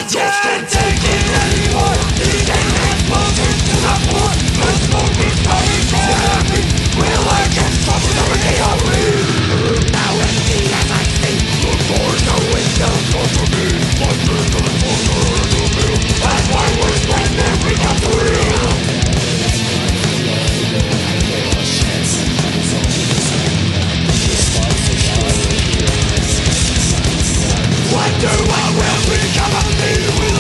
can't take it anymore. Eating explosions to the floor. The smoke is coming so happy. Will I get some liberty on me? Now empty as I speak. The doors, the windows, not for me. My dreams are closer to me. As my worst nightmare becomes real. Wonder what will become of me.